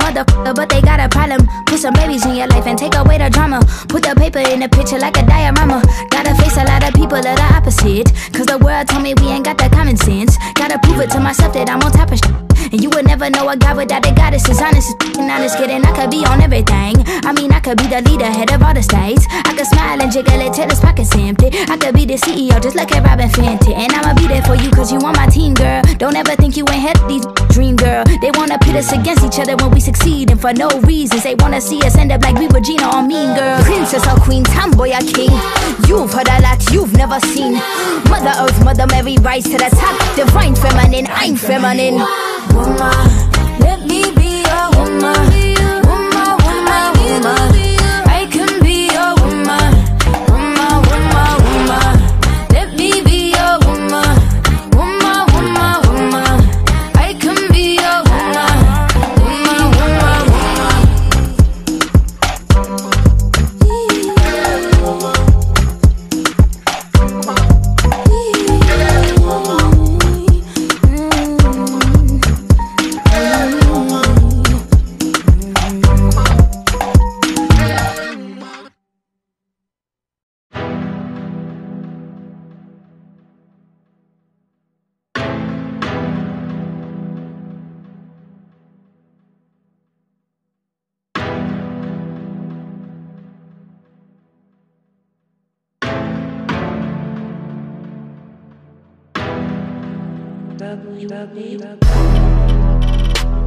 motherfucker, but they got a problem. Put some babies in your life and take away the drama. Put the paper in the picture like a diorama. Gotta face a lot of people that are opposite, cause the world told me we ain't got that common sense. Gotta prove it to myself that I'm on top of shit. And you would never know a God without a goddess. Is honest, is honest, kidding. I could be on everything. I mean, I could be the leader, head of all the states. I could smile and jiggle it till his pockets empty. I could be the CEO, just like a Robin Fenty. And I'ma be there for you, cause you on my team, girl. Don't ever think you ain't had these dream, girl. They wanna pit us against each other when we succeed, and for no reasons. They wanna see us end up like we were Gina or Mean Girl. Princess or queen, tomboy or king. You've heard a lot you've never seen. Mother Earth, Mother Mary, rise to the top. Divine feminine, I'm feminine. Woman, let me be a woman. Woman, woman, woman. I can be a woman. Woman, woman, woman. Let me be a woman. Woman, woman, woman. I can be a woman. Woman, woman, www.